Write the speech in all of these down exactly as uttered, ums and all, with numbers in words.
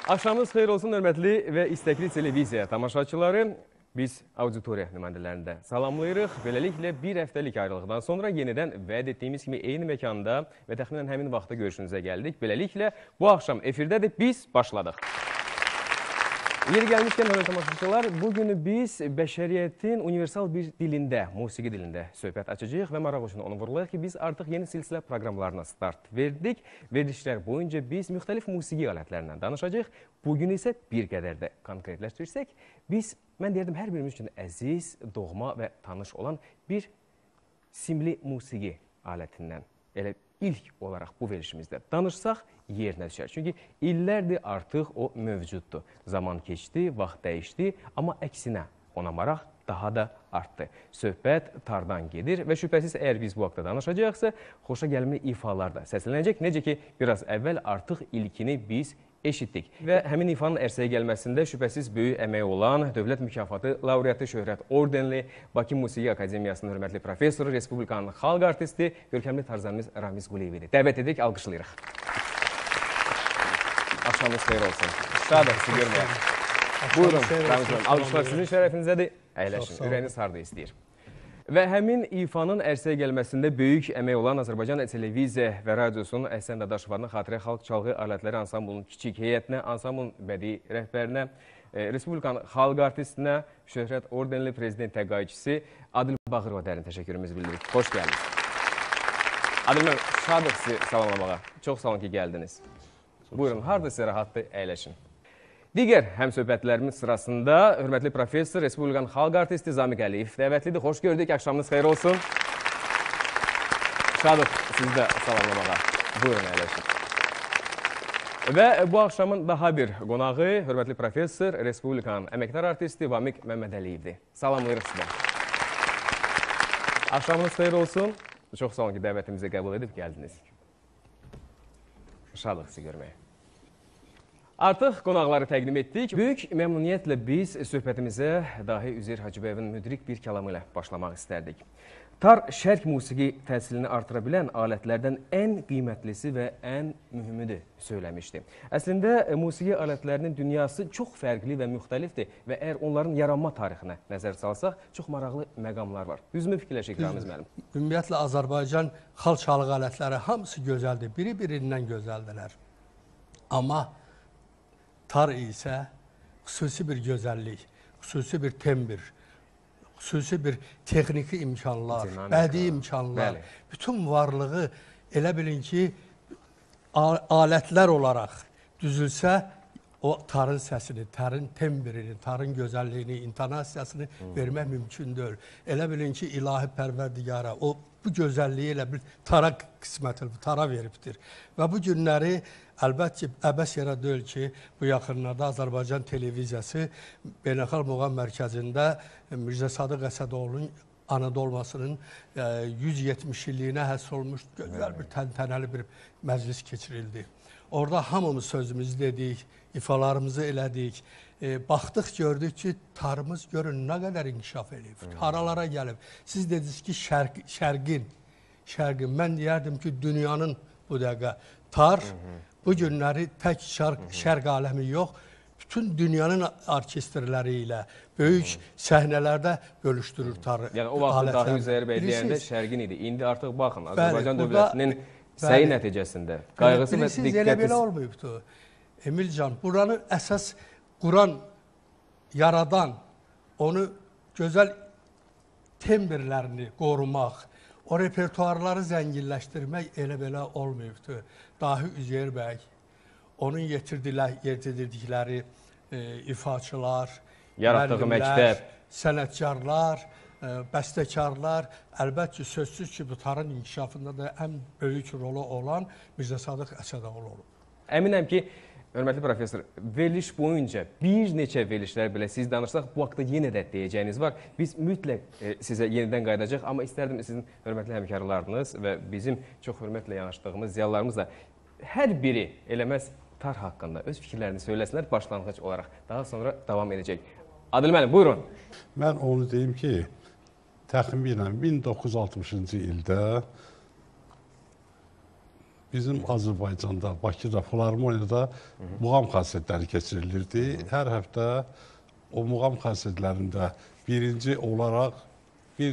Axşamınız xeyir olsun, hörmətli və istəkli televiziya tamaşaçıları. Biz auditoriya nümayəndələrində salamlayırıq. Beləliklə, bir həftəlik ayrılıqdan sonra yenidən vəd etdiyimiz kimi eyni məkanda və təxminən həmin vaxtda görüşünüzə gəldik. Beləliklə, bu axşam efirdədir, biz başladıq. Yeri gəlmişkən, hörmətli tamaşaçılar, bugünü biz bəşəriyyətin universal bir dilində, musiqi dilində söhbət açacağıq və maraq üçün onu vurgulayaq ki, biz artıq yeni silsilə proqramlarına start verdik. Verilişlər boyunca biz müxtəlif musiqi alətlərindən danışacağıq. Bugün isə bir qədər də konkretləşdirsək, biz, mən deyirdim, hər birimiz üçün əziz, doğma və tanış olan bir simli musiqi alətindən, elə ilk olaraq bu verilişimizdə danışsaq yerinə düşər. Çünki illərdir artıq o mövcuddur. Zaman keçdi, vaxt dəyişdi, amma əksinə ona maraq daha da artdı. Söhbət tardan gedir və şübhəsiz əgər biz bu haqda danışacaqsa, xoşa gəlmə ifalar da səslənəcək. Necə ki, biraz əvvəl artıq ilkini biz eşitdik. Və həmin ifanın ərsəyə gəlməsində şübhəsiz böyük əmək olan Dövlət Mükafatı Laureatı Şöhrət Ordenli Bakı Musiqi Akademiyasının hörmətli professoru, Respublikanın xalq artisti, görkəmli tarzanımız Ramiz Quliyevidir. Dəvət edirik, alqışlayırıq. Axşamınız xeyir olsun. Şadıq sizi görməyə. Buyurun, Ramiz Quliyev. Alqışlar sizin şərəfinizədir. Əyləşin, ürəyiniz harda istəyir. Və həmin ifanın ərsəyə gəlməsində böyük əmək olan Azərbaycan Televiziya və Radiosunun Əhsən Dadaşovanın Xatirə Xalq Çalğı Alətləri Ansamblunun kiçik heyətinə, ansamblunun bədii rəhbərinə, Respublikanın xalq artistinə, Şöhrət Ordenli prezident təqaüdçüsü Adil Bağırova dərin təşəkkürümüzü bildiririk. Xoş gəldiniz. Adil müəllim, şadıq sizi salamlamağa. Çox sağ olun ki, gəldiniz. Buyurun, harada sizə rahatdır, əyləşin. Digər həmsöhbətlərimiz sırasında hörmətli professor, Respublikanın xalq artisti Zamiq Əliyev dəvətlidir. Xoş gördük, axşamınız xeyir olsun. Şadıq sizi də salamlamağa. Buyurun, əyləşin. Və bu axşamın daha bir qonağı hörmətli professor, Respublikanın əməkdar artisti Vamiq Məmmədəliyevdir. Salamlayırıq sizə. Axşamınız xeyir olsun. Çox sağ olun ki, dəvətimizi qəbul edib gəldiniz. Şadıq sizi görməyə. Artıq qonaqları təqdim etdik. Böyük məmnuniyyətlə biz söhbətimizə dahi Üzeyir Hacıbəyevin müdrik bir kəlamı ilə başlamaq istərdik. Tar şərq musiqi təsirini artıra bilən alətlərdən ən qiymətlisi və ən mühümüdür söyləmişdi. Əslində, musiqi alətlərinin dünyası çox fərqli və müxtəlifdir və əgər onların yaranma tarixinə nəzər salsaq, çox maraqlı məqamlar var. Düzmü fikirləşik Ramiz müəllim? Ümumiyyətlə, Azərbaycan xalq çalğı alətləri hamısı gözəldir, biri-birindən gözəldilər. Amma tar isə xüsusi bir gözəllik, xüsusi bir tembr, xüsusi bir texniki imkanlar, bədii imkanlar, bütün varlığı elə bilin ki, alətlər olaraq düzülsə, o tarın səsini, tarın tembrini, tarın gözəlliyini, intonasiyasını vermək mümkündür. Elə bilin ki, ilahi pərverdigara, o bu gözəlliyi elə bir tara qismət, tara veribdir. Və bu günləri əlbəttə ki, əbəs yerə deyil ki, bu yaxınlarda Azərbaycan televiziyası Beynəlxalq Muğam Mərkəzində Mirzə Sadıq Əsədoğlu'nun anadı olmasının yüz yetmiş illiyinə həsr olmuş gözəl bir təntənəli bir məclis keçirildi. Orada hamımız sözümüzü dedik, ifalarımızı elədik. Baxdıq, gördük ki, tarımız görün nə qədər inkişaf edib, haralara gəlib. Siz dediniz ki, şərqin, şərqin, mən deyərdim ki, dünyanın bu dəqiqə tar, bu günləri tək şərq aləmi yox, bütün dünyanın orkestrləri ilə böyük səhnələrdə bölüşdürür tarı. Yəni, o vaxt dahi Üzeyir bəy deyəndə şərqin idi. İndi artıq baxın, Azərbaycan dövlətinin səyi nəticəsində qayğısı və diqqəti... Bilirsiniz, elə belə olmayıbdır. Emilcan, buranı əsas quran, yaradan, onu gözəl tembrlərini qorumaq, o repertuarları zənginləşdirmək elə belə olmayıbdır. Dahi Üzeyir bəy, onun yetirdikləri ifaçılar, müəllimlər, sənətkarlar, bəstəkarlar, əlbəttə sözsüz ki, bu tarın inkişafında da ən böyük rolu olan Mirzə Sadıq Əsədoğlu olub. Əminəm ki, hörmətli professor, veriliş boyunca bir neçə verilişlər belə siz danırsaq, bu haqda yenə də deyəcəyiniz var. Biz mütləq e, sizə yenidən qayıdacaq, amma istərdim sizin hörmətli həmkarlarınız və bizim çox hörmətlə yanaşdığımız ziyalılarımız da hər biri eləməz tar haqqında öz fikirlərini söyləsinlər başlanğıc olaraq. Daha sonra davam edəcək. Adil müəllim, buyurun. Mən onu deyim ki, təxminən min doqquz yüz altmışıncı ildə bizim Azərbaycanda, Bakıda, Filarmoniyada muğam konsertləri keçirilirdi. Hər həftə o muğam konsertlərində birinci olaraq bir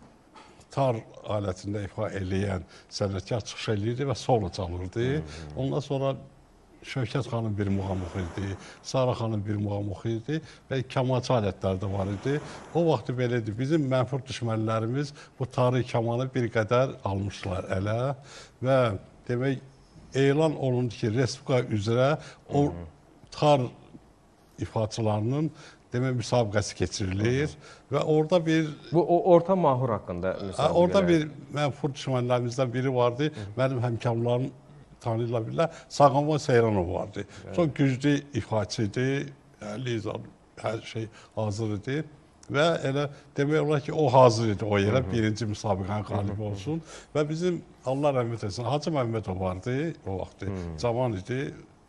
tar alətində ifa eləyən sənətkar çıxış eləyirdi və solo çalırdı. Ondan sonra Şövkət xanım bir muğam oxuyurdu, Sara xanım bir muğam oxuyurdu və kamançı alətləri də var idi. O vaxtı belədir. Bizim mənfur düşmənlərimiz bu tarih kamanı bir qədər almışlar ələ və demək, elan olundu ki, Respublika üzrə o tar ifaçılarının demək, müsabiqəsi keçirilir və orada bir... Bu, o, orta mahur haqqında müsabiqələr. Orada bir mənfur düşmənlərimizdən biri vardı, mənim həmkarlarım tanıyırlar bilirlər, Sağamon Seyranov vardı. Çox güclü ifaçı idi, Lizan, hər şey hazır idi və elə demək olar ki, o hazır idi o yerə, birinci müsabiqənin qalibi olsun və bizim, Allah rəhmət etsin, Hacı Məmmədov vardı o vaxtı, cavan idi,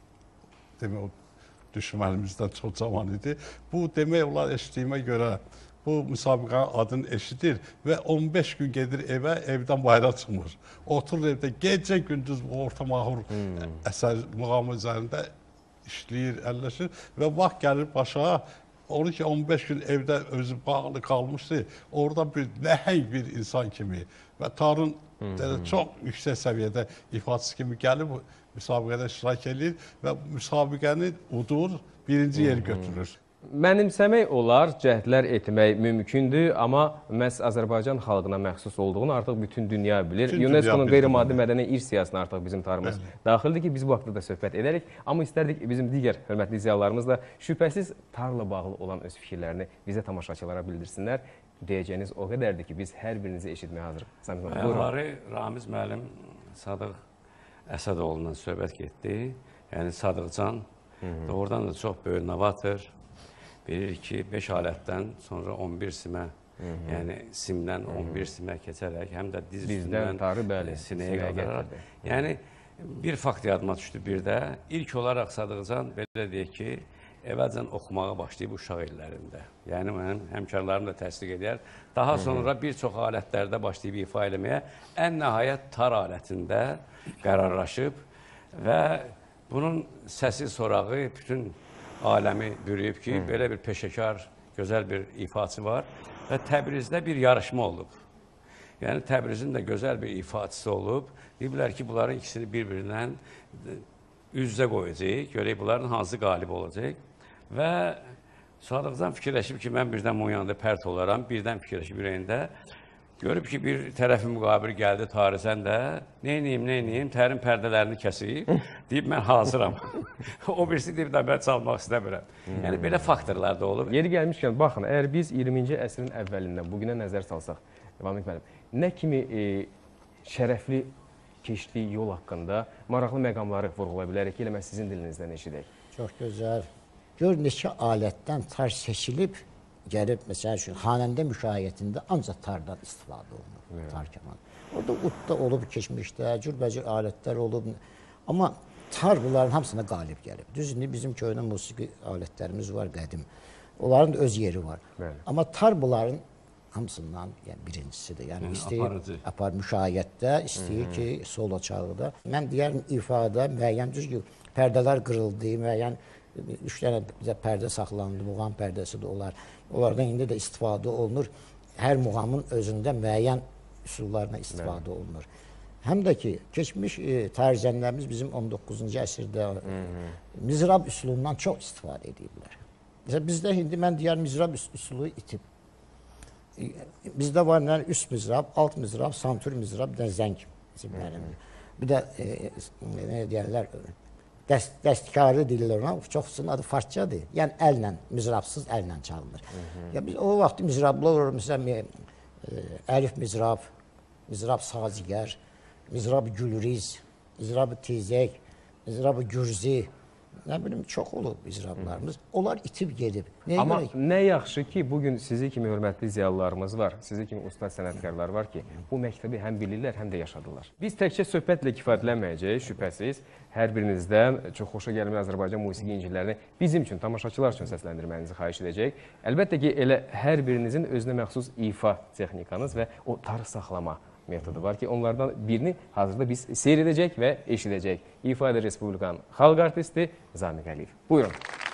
demək o düşmənimizdən çox cavan idi. Bu demək olar eşitdiyimə görə bu müsabiqənin adını eşidir və on beş gün gedir evə, evdən bayra çıxmır. Oturur evdə, gecə gündüz bu orta mahur əsər muğamı üzərində işləyir, əlləşir və vaxt gəlir başa, onu ki on beş gün evdə özü bağlı qalmışdı, orada bir nəhəng bir insan kimi və tarın çox yüksək səviyyədə ifaçısı kimi gəlib müsabiqədə iştirak edir və müsabiqəni udur, birinci yeri götürür. Mənimsəmək olar, cəhdlər etmək mümkündür, amma məhz Azərbaycan xalqına məxsus olduğunu artıq bütün dünya bilir. UNESCO-nun qeyri-maddi mədəni irs siyasətine artıq bizim tarımız daxildir ki, biz bu haqda da söhbət edərik. Amma istərdik bizim digər hörmətli izləyicilərimiz da şübhəsiz tarla bağlı olan öz fikirlərini bizə tamaşaçılara bildirsinlər. Deyəcəyiniz o qədərdir ki, biz hər birinizi eşitməyə hazırıq. Ayaqları Ramiz müəllim Sadıq Əsədoğlu'ndan söhbət getdi. Yəni Sadıqcan doğrudan da çox böyük novator. Bilir ki, beş alətdən sonra on bir simə, yəni simdən on bir simə keçərək, həm də diz üstündən sinəyə qadaraq. Yəni, bir fakt yadıma düşdü bir də. İlk olaraq Sadıqcan, belə deyək ki, əvvəlcən oxumağa başlayıb uşaq illərində. Yəni, mənim həmkarlarım da təsdiq edər. Daha sonra bir çox alətlərdə başlayıb ifa eləməyə, ən nəhayət tar alətində qərarlaşıb və bunun səsi sorağı bütün aləmi bürüyüb ki, belə bir peşəkar, gözəl bir ifaçı var və Təbrizdə bir yarışma olub. Yəni, Təbrizin də gözəl bir ifaçısı olub. Deyiblər ki, bunların ikisini bir-birindən üz-üzə qoyacaq, görək bunların hansı qalib olacaq. Və Sadıqcan fikirləşib ki, mən birdən bunun yanında pərt olaram, birdən fikirləşib ürəyində. Görüb ki, bir tərəfi müqabir gəldi tarixən də, neyniyim, neyniyim, tərin pərdələrini kəsib, deyib, mən hazıram. O birisi deyib, də mən çalmaq istəmirəm. Yəni, belə faktorlar da olub. Yeri gəlmişkən, baxın, əgər biz iyirminci əsrin əvvəlindən bugünə nəzər salsaq, Vamik müəllim, nə kimi e, şərəfli keçdiyi yol haqqında maraqlı məqamları vurğula bilərik ki, elə mən sizin dilinizdən eşidək. Çox gözəl. Gör, neçə alətdən tar seçilib, gəlib, məsəl üçün, xanəndə müşayiətində ancaq tardan istifadə olunur, tar kaman. Orada udda olub, keçmişdə, cürbəcür alətlər olub. Amma tar bunların hamısına qalib gəlib. Düz, indi bizim köhnə musiqi alətlərimiz var, qədim. Onların da öz yeri var. Bəli. Amma tar bunların hamısından yəni, birincisidir. Yəni, yəni istəyir, apar müşayiətdə, istəyir Hı -hı. ki, solo çalıda. Mən deyərim, ifada müəyyən, düz ki, pərdələr qırıldı, müəyyən, üç dənə bizə pərdə saxlandı, muğam pərdəsi də olar. Onlardan indi də istifadə olunur. Hər muğamın özündə müəyyən üsullarına istifadə Bəli. olunur. Həm də ki, keçmiş e, tarixçilərimiz bizim on doqquzuncu əsrdə Hı -hı. mizrab üsulundan çox istifadə ediblər. Məsələn, bizdə indi mən deyərəm, mizrab üsulu itib. E, bizdə var nə, üst mizrab, alt mizrab, santur mizrab, bir də zəng. Bir də, e, nə deyərlər, Dəst, dəstkarı deyirlər ona, çoxsunun adı farsçadır. Yəni, əllə, mizrabsız əllə çalınır. Hı -hı. Ya, biz o vaxt mizrablar olur, məsələn, e, əlif mizrab, mizrab sazigər, mizrab gülriz, mizrab tizək, mizrab gürzi, nə bilim, çox olub mizrablarımız. Onlar itib gedib. Nəyə Amma görə? nə yaxşı ki, bugün sizi kimi hörmətli ziyalılarımız var, sizi kimi ustad sənətkarlar var ki, bu məktəbi həm bilirlər, həm də yaşadılar. Biz təkcə söhbətlə kifayətlənməyəcəyik, şübhəsiz. Hər birinizdən çox xoşa gəlmə Azərbaycan musiqi incilərini bizim üçün, tamaşaçılar üçün səsləndirməyinizi xahiş edəcək. Əlbəttə ki, elə hər birinizin özünə məxsus ifa texnikanız və o tarix saxlama metodu var ki, onlardan birini hazırda biz seyir edəcək və eşidəcək. İfadə Respublikanın xalq artisti Zamiq Əliyev. Buyurun.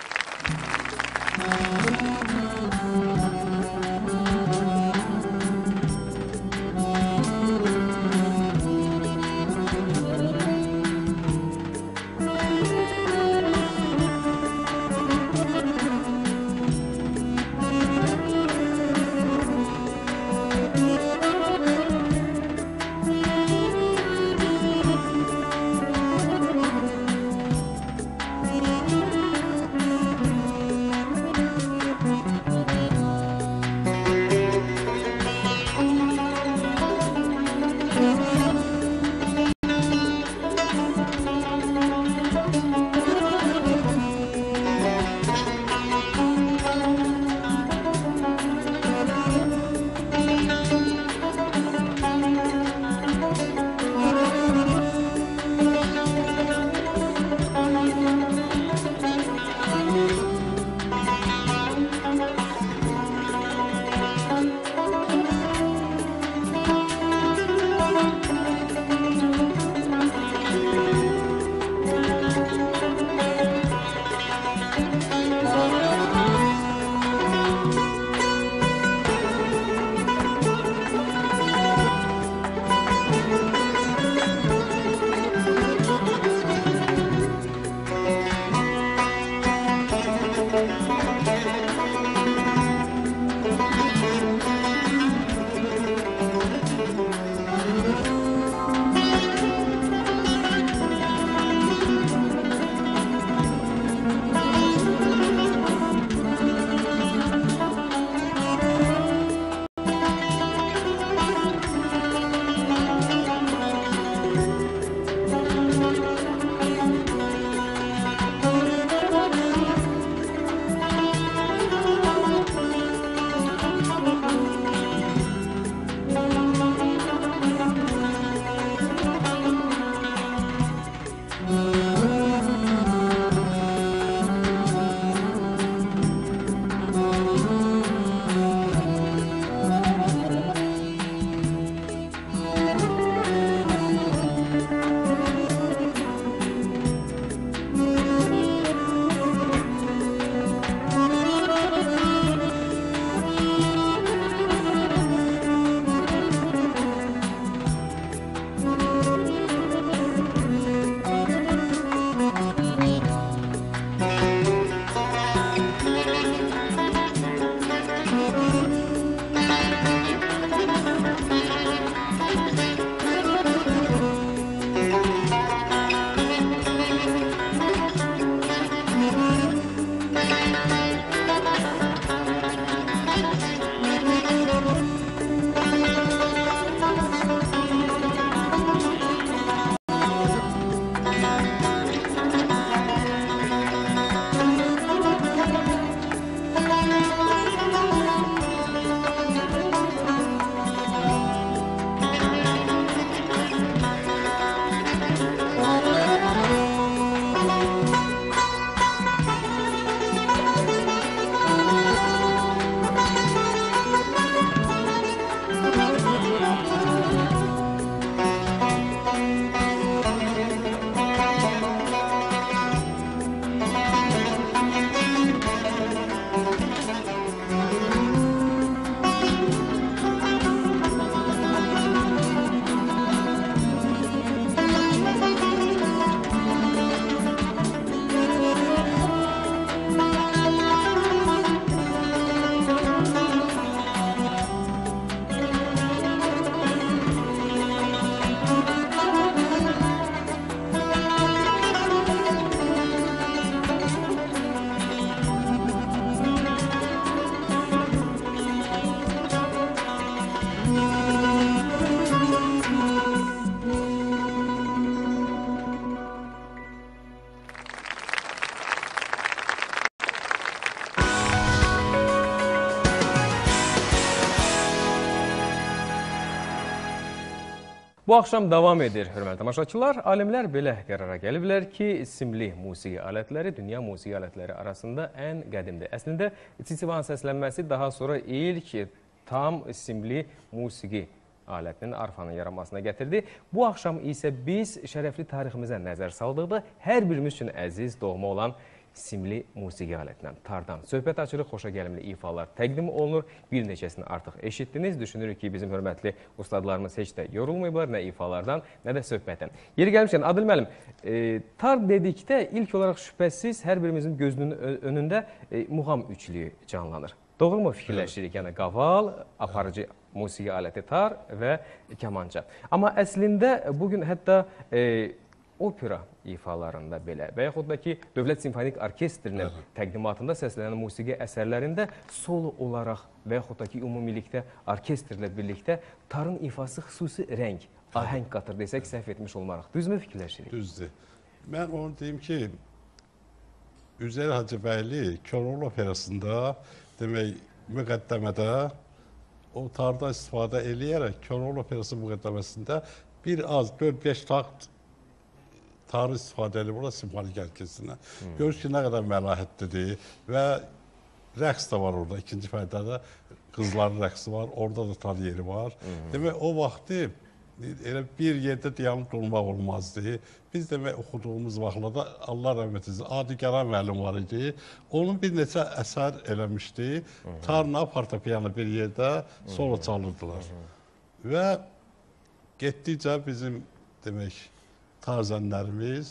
Bu axşam davam edir, hörmətli tamaşaçılar. Alimlər belə qərara gəliblər ki, simli musiqi alətləri dünya musiqi alətləri arasında ən qədimdir. Əslində, Tsitsivana səslənməsi daha sonra ilk tam simli musiqi alətinin arfanın yaranmasına gətirdi. Bu axşam isə biz şərəfli tariximizə nəzər saldıqda hər birimiz üçün əziz, doğma olan simli musiqi alətindən, tardan söhbət açırıq, xoşa gəlimli ifalar təqdim olunur. Bir neçəsini artıq eşitdiniz. Düşünürük ki, bizim hörmətli ustadlarımız heç də yorulmayıblar nə ifalardan, nə də söhbətdən. Yeri gəlmişkən, Adil müəllim, e, tar dedikdə ilk olaraq şübhəsiz hər birimizin gözünün önündə e, muğam üçlüyü canlanır. Doğru mu fikirləşirik? Yəni, qaval, aparıcı musiqi aləti tar və kamança. Amma əslində bugün hətta e, opera ifalarında belə və yaxud da ki, Dövlət Simfonik Orkestrinin təqdimatında səslənən musiqi əsərlərində solo olaraq və yaxud da ki, ümumilikdə orkestrlə birlikdə tarın ifası xüsusi rəng, ahəng qatır desək, səhv etmiş olmaraq. Düzmü fikirləşirik? Düzdür. Mən onu deyim ki, Üzeyir Hacıbəyli Koroğlu operasında demək, müqəddəmədə o tarda istifadə eləyərək Koroğlu operası müqəddəməsində bir az dörd beş takt tarih istifadə edir burada simfonik orkestrinə. Görür ki, nə qədər məlahətlidir və rəqs də var orada. İkinci fərdədə qızların rəqsi var, orada da tar yeri var. Demək, o vaxtı elə bir yerdə dayanıb durmaq olmazdı. Biz demək, oxuduğumuz vaxtlarda Allah rəhmət etsin, Adigəra müəllim var idi. Onun bir neçə əsər eləmişdi. Tarla, fortepiyanla bir yerdə solo çalırdılar. Və getdikcə bizim demək, tarzənlərimiz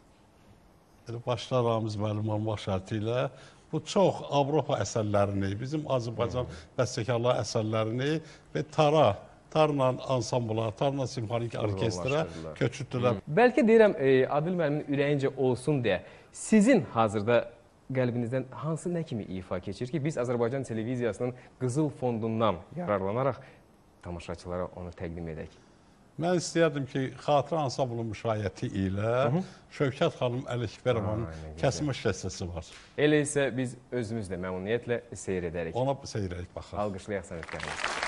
başlar Ramiz müəllim olmaq şərti ilə bu çox Avropa əsərlərini, bizim Azərbaycan bəstəkarlar əsərlərini və tara, tarla ansambla, tarla simfonik orkestrə köçürdülər. Bəlkə deyirəm, e, Adil müəllimin ürəyincə olsun deyə sizin hazırda qəlbinizdən hansı nə kimi ifa keçir ki, biz Azərbaycan televiziyasının qızıl fondundan yararlanaraq tamaşaçılara onu təqdim edək? Mən istəyərdim ki, xatirə ansamblının müşayiəti ilə Şövkət xanım Ələkbərovanın kəsmiş qəssəsi var. Elə isə biz özümüz də məmnuniyyətlə seyr edərik. Ona seyr edək, baxaq. Alqışlayaq sənətkarımız.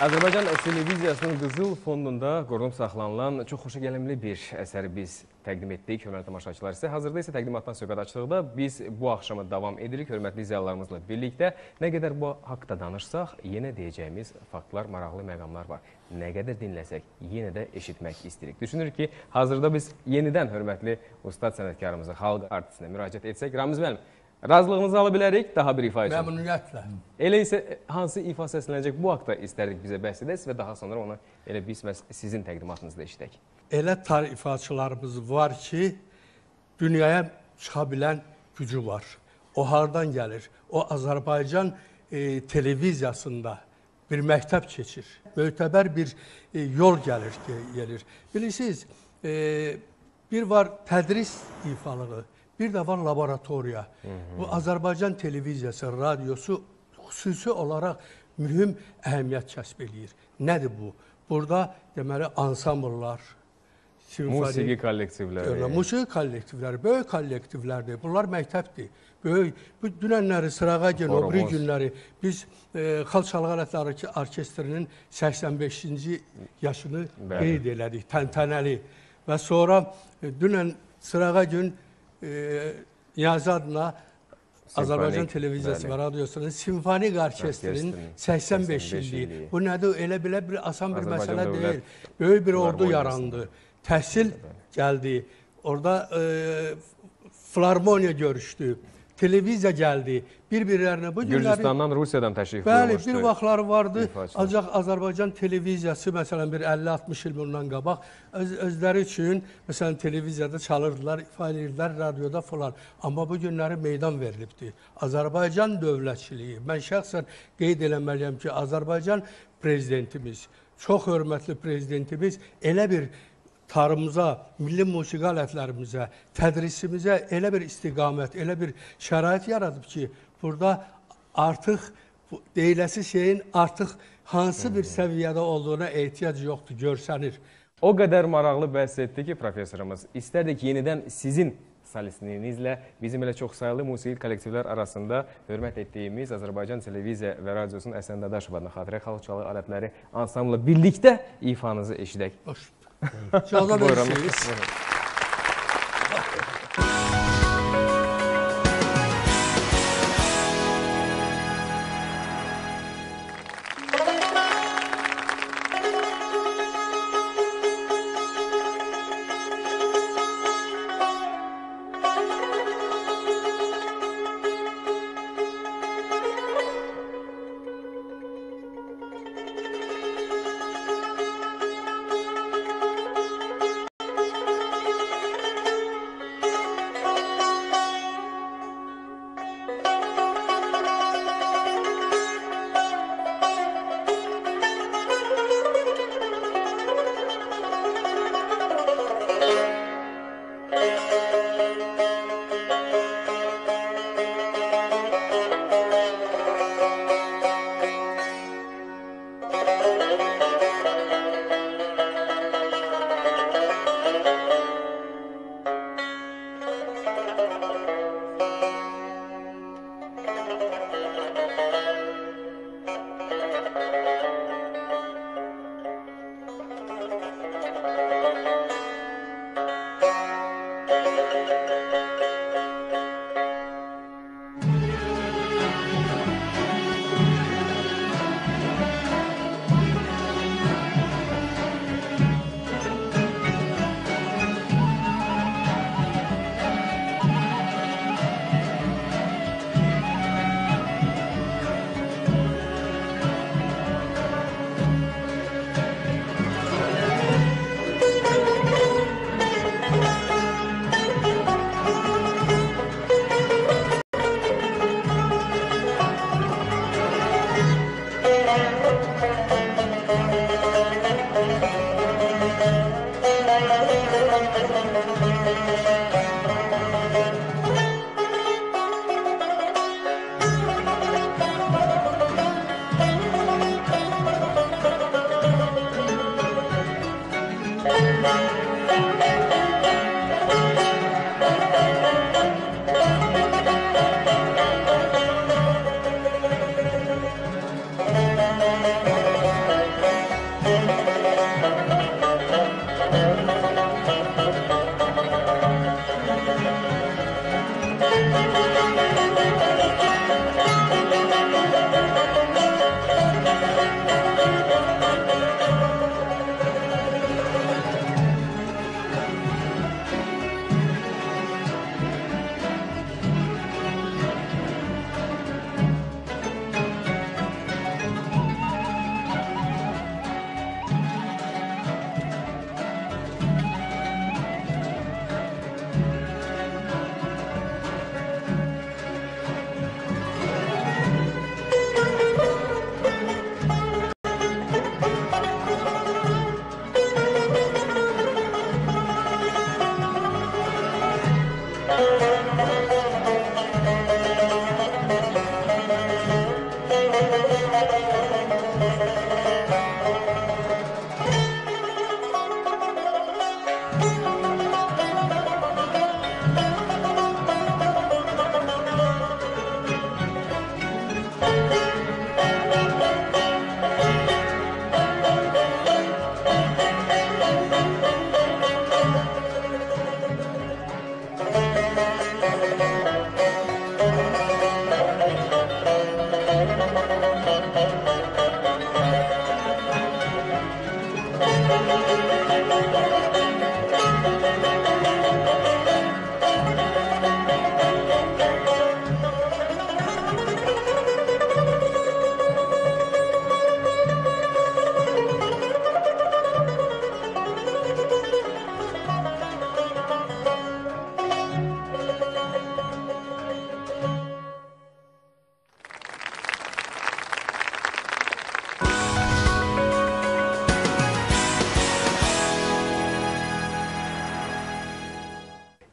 Azərbaycan televiziyasının Qızıl Fondunda qorunub saxlanılan çox xoşagəlməli bir əsəri biz təqdim etdik, hörmətli tamaşaçılar. Sizə hazırda isə təqdimatdan söhbət açdıqda biz bu axşamı davam edirik, hörmətli izləyicilərimizlə birlikdə. Nə qədər bu haqda danışsaq, yenə deyəcəyimiz faktlar, maraqlı məqamlar var. Nə qədər dinləsək, yenə də eşitmək istəyirik. Düşünürük ki, hazırda biz yenidən hörmətli ustad sənətkarımıza, xalq artistinə müraciət etsək. Ramiz müəllim, razılığınızı ala bilərik daha bir ifa üçün. Məmnuniyyətlə. Elə isə hansı ifa səslənəcək bu haqda istərdik bizə bəhs edəsiz və daha sonra onu elə biz sizin təqdimatınızda eşidək. Elə tar ifaçılarımız var ki, dünyaya çıxa bilən gücü var. O hardan gəlir? O Azərbaycan e, televiziyasında bir məktəb keçir. Mötəbər bir e, yol gəlir, gəlir. Bilirsiniz, e, bir var tədris ifalığı, bir də var laboratoriya. Hı -hı. Bu Azərbaycan televiziyası, radiosu xüsusi olaraq mühüm əhəmiyyət kəsb eləyir. Nədir bu? Burada deməli ansambllar, musiqi kollektivləri, musiqi kollektivləri, böyük kollektivlərdir. Bunlar məktəbdir. Böyük, bu dünənləri, sırağa gün, o biri günləri biz e, Xalq Çalgı Alətləri Orkestrinin səksən beşinci yaşını qeyd elədik, təntənəli. Və sonra e, dünən sırağa gün e, Niyazi adına Azərbaycan Televiziyası və Radiosunun Simfonik Orkestrinin səksən beş illiyi. Bu nədir? Elə belə bir asan bir məsələ deyil. Böyük bir ordu yarandı. Təhsil gəldi. Orada e, filarmoniya görüşdü. Televiziya gəldi. Bir-birlərinə bu günləri... Gürcüstandan, Rusiyadan təşrif Bəli, bir vaxtları vardı. Ancaq Azərbaycan televiziyası, məsələn, bir əlli altmış il bundan qabaq öz, özləri üçün, məsələn, televiziyada çalırdılar, ifa edirdilər, radioda falan. Amma bu günləri meydan verilibdir. Azərbaycan dövlətçiliyi, mən şəxsən qeyd eləməliyəm ki, Azərbaycan prezidentimiz, çox hörmətli prezidentimiz elə bir tarımıza, milli musiqi alətlərimizə, tədrisimizə elə bir istiqamət, elə bir şərait yaradıb ki, burada artıq deyiləsi şeyin artıq hansı bir səviyyədə olduğuna ehtiyac yoxdur, görsənir. O qədər maraqlı bəhs etdi ki, professorumuz, istərdik yenidən sizin solistliğinizlə bizim elə çox sayılı musiqi kollektivlər arasında hörmət etdiyimiz Azərbaycan Televiziya və Radiosunun Əsən Dadaşov adına xatirə xalq çalgı alətləri ansamblı birlikdə ifanızı eşidək. Hoş. Çalda verirsiniz.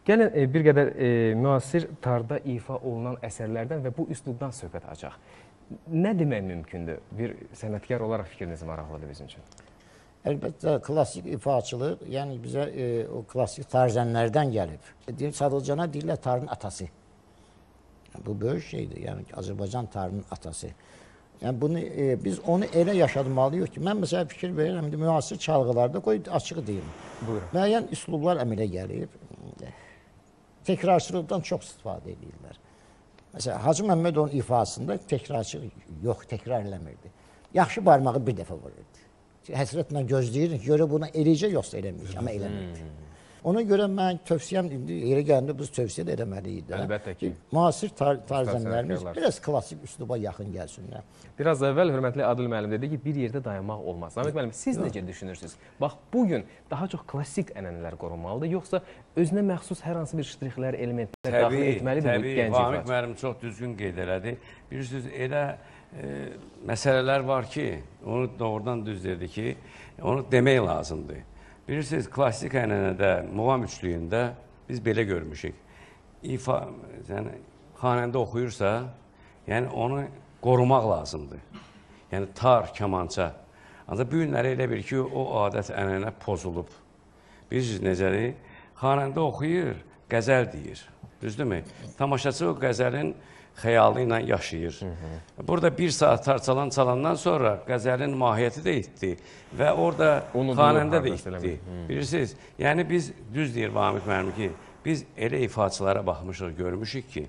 Gəlin e, bir qədər e, müasir tarda ifa olunan əsərlərdən və bu üslubdan söhbət açaq. Nə demək mümkündür? Bir sənətkar olaraq fikriniz maraqlıdır bizim üçün. Əlbəttə, klassik ifaçılıq, yəni bizə e, o klassik tarzənlərdən gəlib. Deyir, Sadılcana deyirlər tarın atası. Bu böyük şeydir, yəni Azərbaycan tarının atası. Yəni bunu, e, biz onu elə yaşadmalıyıq ki, mən məsələn fikir verirəm, müasir çalğılarda, qoy açıq deyim. Buyurun. Müəyyən üslublar əmələ gəlib. Təkrarçılıqdan çox istifadə edirlər. Məsələn, Hacı Məmmədovun ifasında təkrarçılıq yox, təkrar eləmirdi. Yaxşı barmağı bir dəfə vururdu. Həsrətlə gözləyirik, görə buna eləyəcək yoxsa eləməyəcək, amma eləmirdi. Ona görə mən tövsiyəm, indi yeri gəlində biz tövsiyə də eləməliyik. Əlbəttə ki. Müasir tar tarzənlərimiz biraz klassik üsluba yaxın gəlsinlər. Biraz əvvəl hörmətli Adil müəllim dedi ki, bir yerdə dayanmaq olmaz. Namiq müəllim, siz necə düşünürsünüz? Bax, bugün daha çox klassik ənənələr qorunmalıdır, yoxsa özünə məxsus hər hansı bir ştrixlər, elementlər daxil etməlidir bu gənc Vamik müəllim çox düzgün qeyd elədi. Bilirsiniz, elə e, məsələlər var ki, onu doğrudan düz dedi ki, onu demək lazımdır. Bilirsiniz, klassik ənənədə, muğam üçlüyündə biz belə görmüşük. İfa, yəni, xanəndə oxuyursa, yəni onu qorumaq lazımdır. Yəni tar, kamança. Ancaq bu günləri elə bir ki, o adət ənənə pozulub. Bilirsiniz necədir? Xanəndə oxuyur, qəzəl deyir. Düzdürmü? Tamaşaçı o qəzəlin xəyalı ilə yaşayır. Hı -hı. Burada bir saat tarçalan çalandan sonra qəzəlin mahiyyəti də itdi və orada xanəndə də itdi. Bilirsiniz, yəni biz düz deyir Vamik müəllim ki, biz elə ifaçılara baxmışıq, görmüşük ki,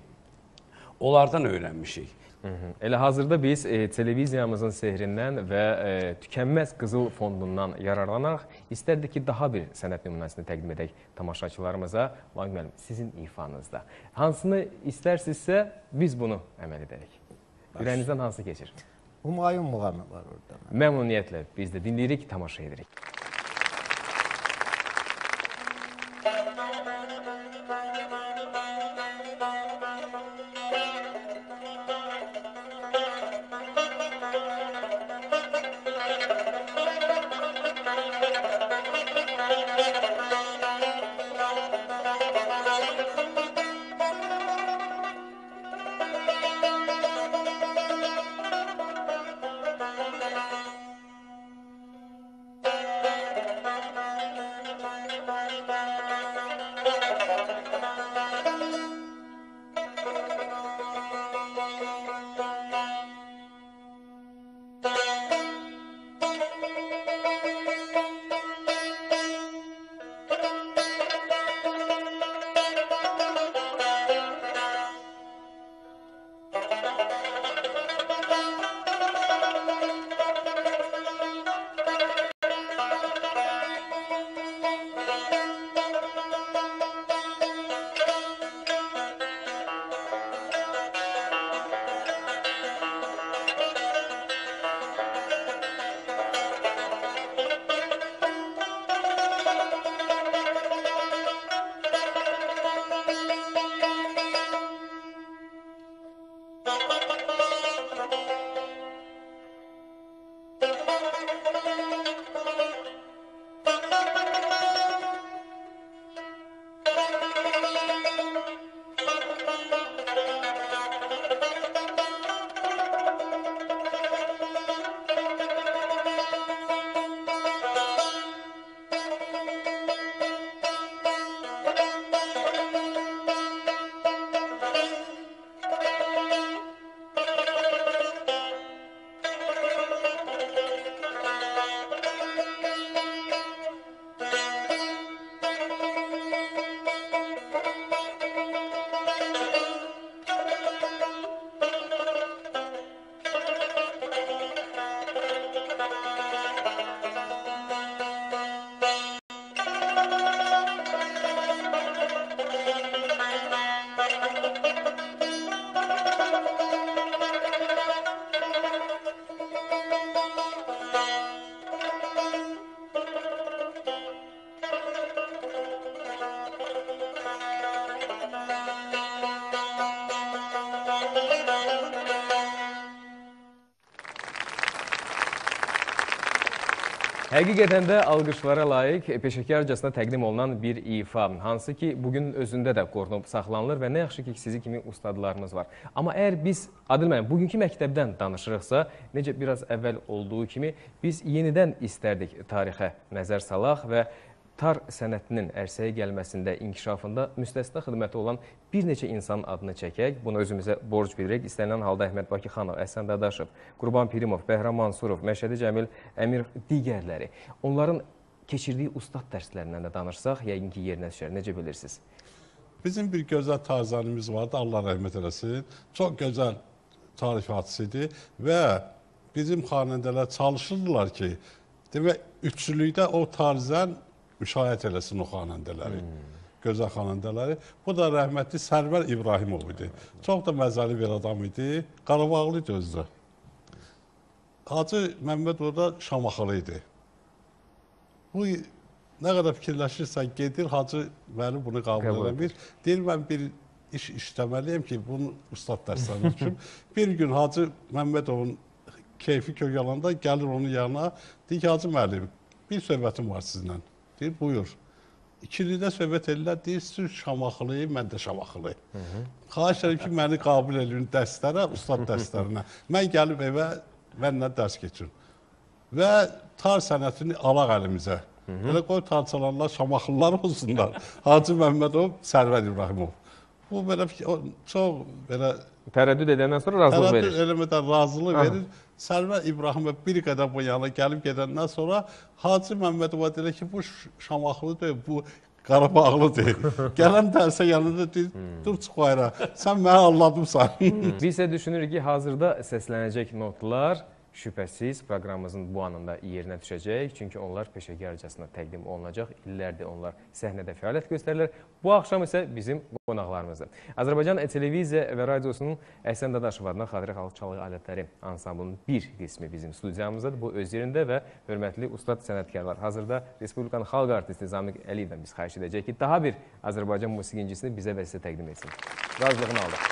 onlardan öyrənmişik. Hı -hı. Elə hazırda biz e, televiziyamızın sehrindən və e, tükənməz qızıl fondundan yararlanaraq istərdik ki, daha bir sənət nümunəsini təqdim edək tamaşaçılarımıza. Vamik müəllim, sizin ifanızda. Hansını istərsinizsə, biz bunu əməl edərik. Ürəyinizdən hansı keçir? Humayun muğamı var orada. Məmnuniyyətlə biz də dinləyirik, tamaşa edirik. Thank you. Həqiqətən də alqışlara layiq, peşəkarcasına təqdim olunan bir ifa, hansı ki, bugün özündə də qorunub saxlanılır və nə yaxşı ki, sizi kimi ustadlarımız var. Amma əgər biz, Adil müəllim, bugünkü məktəbdən danışırıqsa, necə biraz əvvəl olduğu kimi, biz yenidən istərdik tarixə nəzər salaq və tar sənətinin ərsəyə gəlməsində, inkişafında müstəsna xidməti olan bir neçə insanın adını çəkək. Bunu özümüzə borc bilirik. İstənilən halda Əhməd Bakıxanov, Əhsən Dadaşov, Qurban Pirimov, Bəhram Mansurov, Məşədi Cəmil Əmirov, digərləri. Onların keçirdiyi ustad dərslərindən də danışsaq, yəqin ki, yerinə düşər. Necə bilirsiniz? Bizim bir gözəl tarzanimiz vardı, Allah rəhmət eləsin. Çox gözəl tarifatçıdır və bizim xanəndələr çalışırdılar ki, demək, üçlükdə o tarzən müşahidə eləsin o xanəndələri, hmm. gözəl xanəndələri. Bu da rəhmətli Sərvər İbrahimov idi. Çox da məzəli bir adam idi. Qarabağlı idi özü. Hacı Məmməd orada Şamaxılı idi. Bu nə qədər fikirləşirsən gedir, Hacı məni bunu qəbul eləmir. Deyir, mən bir iş işləməliyəm ki, bunu ustad dərslərim üçün. Bir gün Hacı Məmmədovun keyfi kökalanda gəlir onun yanına, deyir ki, Hacı müəllim, bir söhbətim var sizinlə. Deyir, buyur. İkilidə söhbət edirlər, deyir, siz Şamaxılıyım, mən də Şamaxılı. Xahiş edirəm ki, məni qəbul edin dərslərə, ustad dərslərinə. Mən gəlib evə, mənlə dərs keçirin. Və tar sənətini alaq əlimizə. Elə qoy tarçalanlar, Şamaxılılar olsunlar. Hacı Məmmədov, Sərvər İbrahimov. Bu belə çox belə... Tərəddüd edəndən sonra razılıq verir. Tərəddüd eləmədən razılıq verir. Sərvər İbrahimov bir qədər bu yana gəlib gedəndən sonra Hacı Məmmədova deyir ki, bu Şamaxılı deyil, bu Qarabağlı deyil. Gələn dərsə yanında deyir, dur çıx bayra, sən məni anladımsan. Biz isə düşünürük ki, hazırda səslənəcək notlar şübhəsiz proqramımızın bu anında yerinə düşəcək. Çünki onlar peşəkarcasına təqdim olunacaq. İllərdir onlar səhnədə fəaliyyət göstərirlər. Bu axşam isə bizim qonaqlarımızdır. Azərbaycan Televiziya və Radiosunun Əhsən Dadaşov adına Xatirə Xalq Çalğı Alətləri ansamblının bir qismi bizim studiyamızdadır. Bu öz yerində və hörmətli ustad sənətkarlar. Hazırda Respublikanın xalq artisti Zamiq Əliyevdən biz xahiş edəcək ki, daha bir Azərbaycan musiqincisini bizə və sizə təqdim etsin. Razılığını aldıq.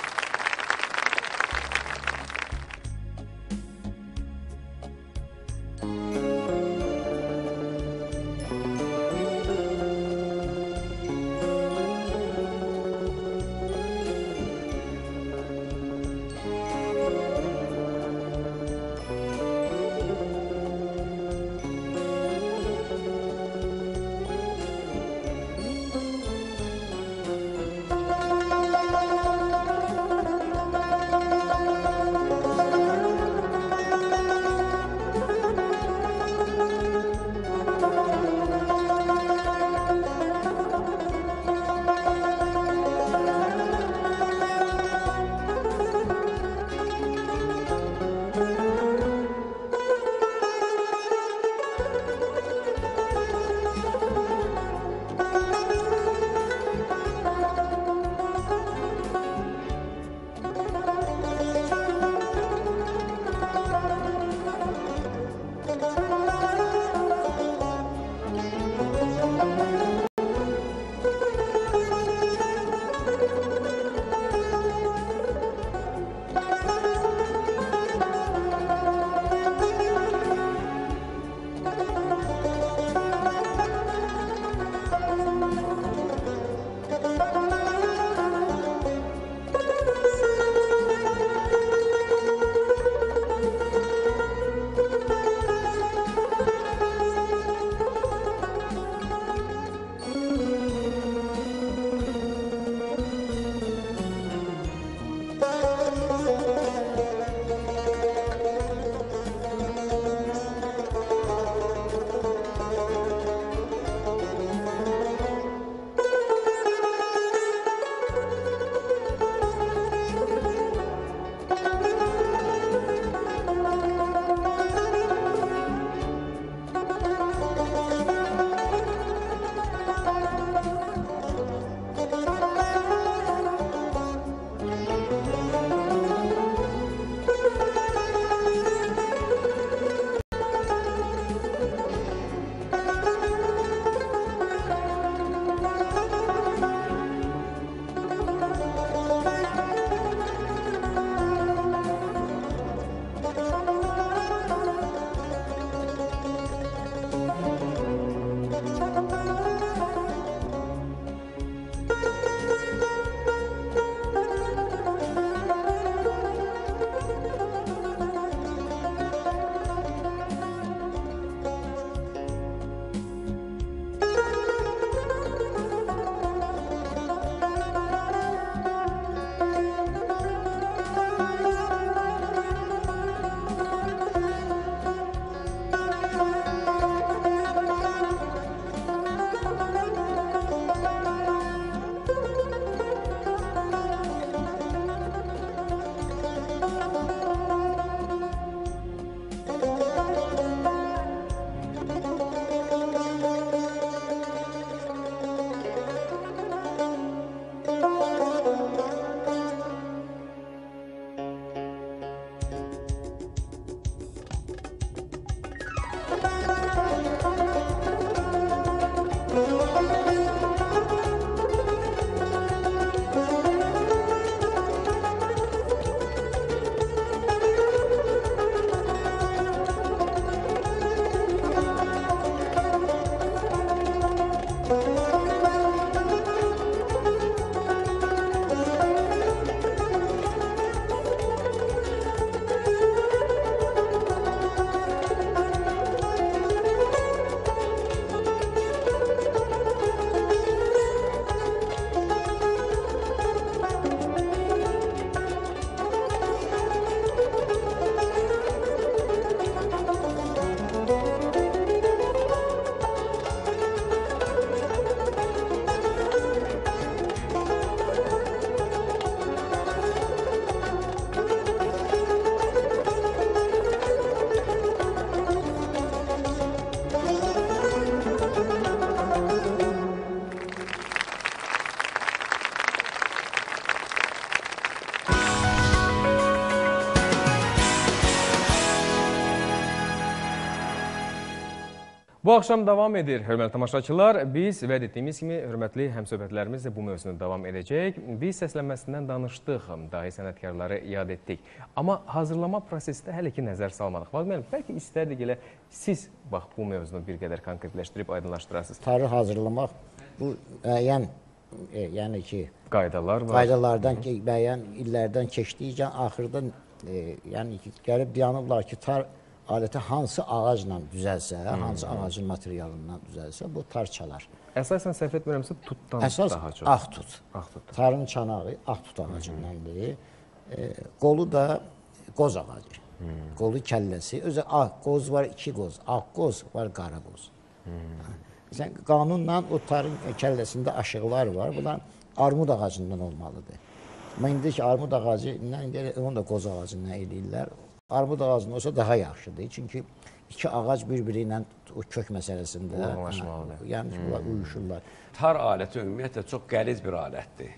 Bu axşam davam edir, hörmətli tamaşaçılar. Biz vəd etdiyimiz kimi, hörmətli həmsöhbətlərimiz də bu mövzunu davam edəcək. Biz səslənməsindən danışdıq, dahi sənətkarları yad etdik. Amma hazırlama prosesində hələ ki nəzər salmadıq. Vaqif müəllim, bəlkə istərdik elə siz bax, bu mövzunu bir qədər konkretləşdirib aydınlaşdırasınız. Tarix hazırlamaq bu müəyyən, e, yəni ki, qaydalar var. Qaydalardan, ki, müəyyən illərdən keçdikcə axırda e, yəni ki, gəlib dayanıblar ki, tar aləti hansı ağacla düzəlsə, hmm. hansı ağacın materialından düzəlsə, bu tar çalar. Əsasən səhv etmirəmsə tutdan Əsas daha çox. Əsas ağ tut. Ağ tut. Tarın çanağı ağ tut ağacındandır. E, qolu da qoz ağacı. Hmm. Qolu kəlləsi. Özü ağ qoz var, iki qoz. Ağ qoz var, qara qoz. Hmm. Sən qanunla o tarın kəlləsində aşıqlar var. Bunlar armud ağacından olmalıdır. Amma indiki armud ağacı, onu da qoz ağacından eləyirlər. Armud ağacının olsa daha yaxşıdır. Çünki iki ağac bir-biri ilə o kök məsələsində uyğunlaşmalıdır. Yəni bunlar uyuşurlar. Tar aləti ümumiyyətlə çox qəliz bir alətdir.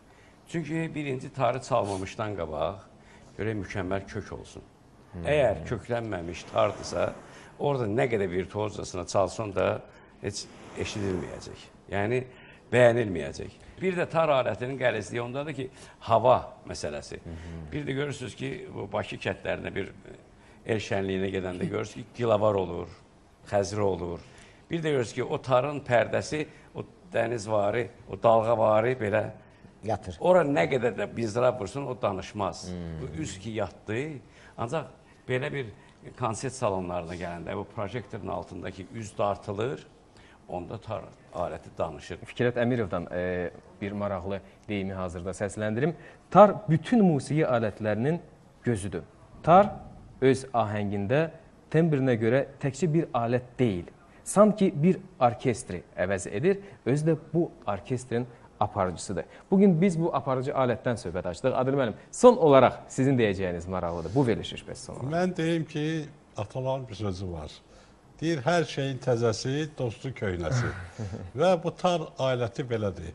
Çünki birinci tarı çalmamışdan qabaq görək mükəmməl kök olsun. Hmm. Əgər köklənməmiş tardırsa, orada nə qədər virtuozcasına çalsın da heç eşidilməyəcək. Yəni bəyənilməyəcək. Bir də tar alətinin qəlizliyi ondadır ki, hava məsələsi. Hı -hı. Bir də görürsünüz ki, bu Bakı kəndlərində bir el şənliyinə gedəndə görürsünüz ki, gilavar olur, xəzri olur. Bir də görürsünüz ki, o tarın pərdəsi, o dənizvari, o dalğavari belə yatır. Ora nə qədər də bizdira vursun, o danışmaz. Hmm. Bu üz ki, yatdı. Ancaq belə bir konsert salonlarına gələndə bu projektorun altındakı üz dartılır, onda tar aləti danışır. Fikrət Əmirovdan e, bir maraqlı deyimi hazırda səsləndirim. Tar bütün musiqi alətlərinin gözüdür. Tar öz ahəngində tembrinə görə təkcə bir alət deyil. Sanki bir orkestri əvəz edir, özü də bu orkestrin aparıcısıdır. Bugün biz bu aparıcı alətdən söhbət açdıq. Adil müəllim, son olaraq sizin deyəcəyiniz maraqlıdır. Bu verilişi bəs son olaraq. Mən deyim ki, ataların bir sözü var. Deyir, hər şeyin təzəsi, dostu köynəsi. Və bu tar aləti belədir.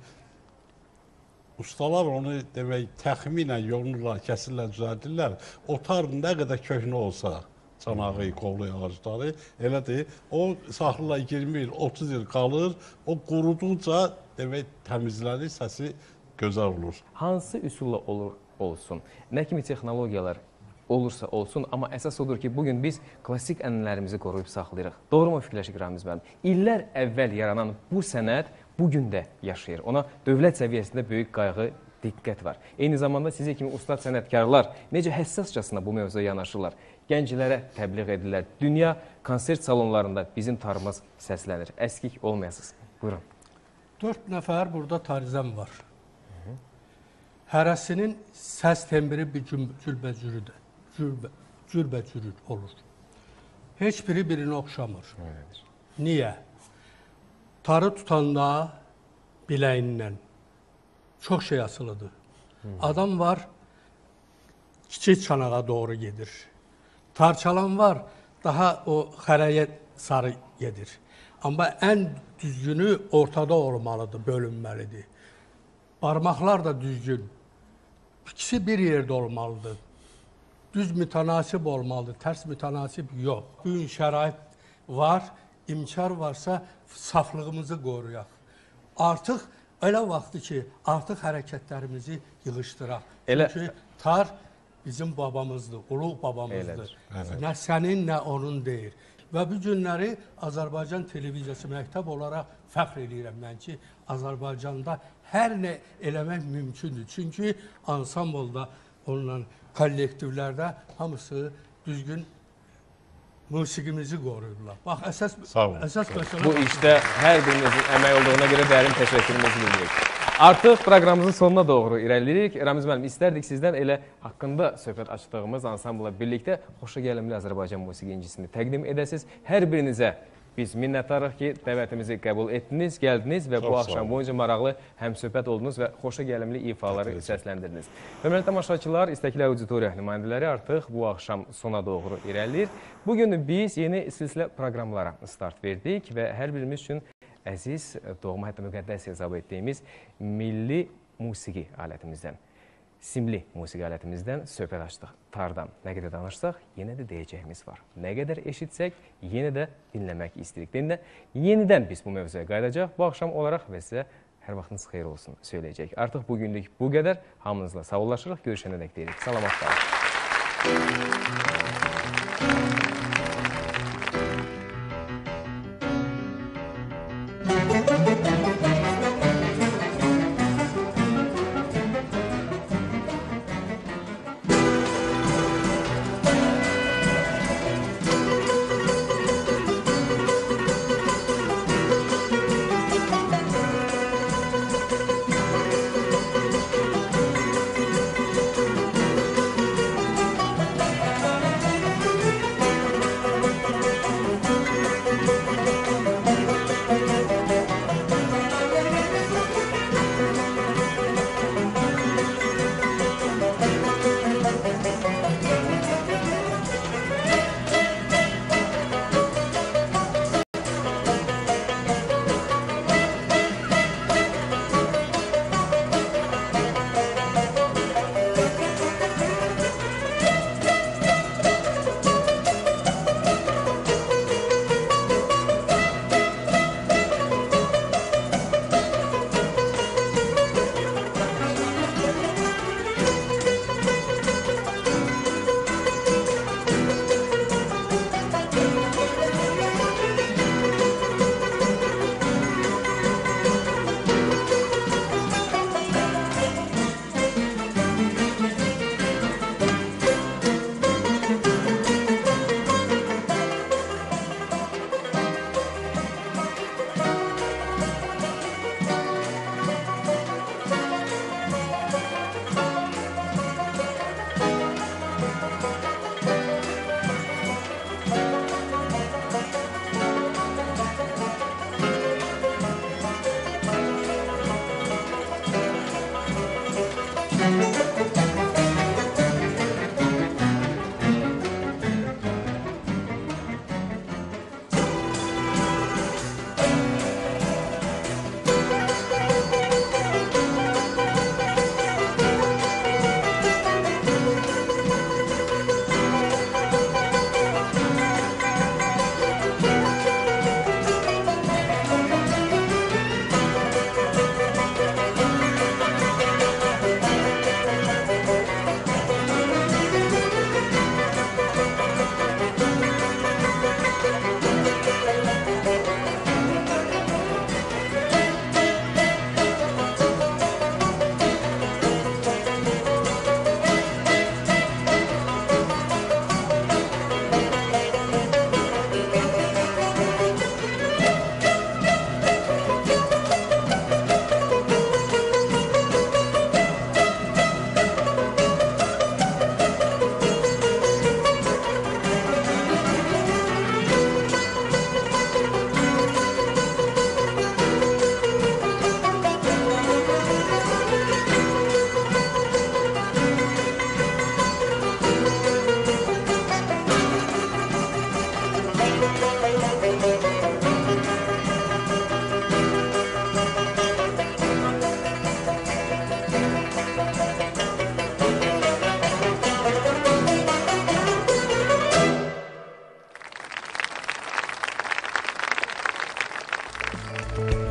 Ustalar onu demək, təxminən yolunurlar, kəsirlər, düzəldirlər. O tar nə qədər köhnə olsa, çanağı, qovlu ağacları, elədir. O saxlayırlar iyirmi il, otuz il qalır. O quruduqca demək, təmizlənir, səsi gözəl olur. Hansı üsulla olur, olsun? Nə kimi texnologiyalar olursa olsun, amma əsas odur ki, bugün biz klassik ənənələrimizi qoruyub saxlayırıq. Doğru mu fikirləşik Ramiz müəllim? İllər əvvəl yaranan bu sənət bugün də yaşayır. Ona dövlət səviyyəsində böyük qayğı, diqqət var. Eyni zamanda sizə kimi ustad sənətkarlar necə həssascasına bu mövzuya yanaşırlar. Gənclərə təbliğ edirlər. Dünya konsert salonlarında bizim tarımız səslənir. Əskik olmayasınız. Buyurun. Dörd nəfər burada tarizəm var. Hı -hı. Hərəsinin səs tembri bir cürbəcürüdür. Cürbə, cürbəcürü olur. Heç biri birini oxşamır. Evet. Niyə? Tarı tutanda biləyindən çox şey asılıdır. Hı. Adam var, kiçik çanağa doğru gedir. Tarçalan var, daha o xərəyə sarı gedir. Amma ən düzgünü ortada olmalıdır, bölünməlidir. Barmaqlar da düzgün. İkisi bir yerdə olmalıdır. Düz mütənasib olmalıdır, tərs mütənasib yox. Bu gün şərait var, imkan varsa saflığımızı qoruyaq. Artıq elə vaxtdır ki, artıq hərəkətlərimizi yığışdıraq. Elə... Çünki tar bizim babamızdır, ulu babamızdır. Evet. Nə sənin, nə onun deyir. Və bu günləri Azərbaycan televiziyası məktəb olaraq fəxr edirəm mən ki, Azərbaycanda hər nə eləmək mümkündür. Çünki ansambolda, onunla kollektivlərdə hamısı düzgün musiqimizi qoruyurlar. Bax, əsas, əsas məsələ... Bu işdə hər birinizin əmək olduğuna görə dərin təşəkkürümüzü bildiririk. Artıq proqramımızın sonuna doğru irəliləyirik. Ramiz müəllim, istərdik sizdən elə haqqında söhbət açdığımız ansambla birlikdə xoşagəlimli Azərbaycan musiqi incisini təqdim edəsiniz. Hər birinizə biz minnətdarıq ki, dəvətimizi qəbul etdiniz, gəldiniz və bu axşam boyunca maraqlı həmsöhbət oldunuz və xoşagəlimli ifaları səsləndirdiniz. Hörmətli tamaşaçılar, istəkli auditoriya nümayəndələri artıq bu axşam sona doğru irəliləyir. Bugün biz yeni silsilə proqramlara start verdik və hər birimiz üçün əziz, doğma, hətta müqəddəs hesab etdiyimiz milli musiqi alətimizdən simli musiqi alətimizdən söhbət açdıq. Tardan nə qədər danışsaq, yenə də deyəcəyimiz var. Nə qədər eşitsək, yenə də dinləmək istəyirik. Deyində, yenidən biz bu mövzuya qayıdacaq. Bu axşam olaraq və sizə hər vaxtınız xeyir olsun söyləyəcək. Artıq bugünlük bu qədər. Hamınızla sağollaşırıq. Görüşənə dək deyirik. Salamat qalın. Thank you.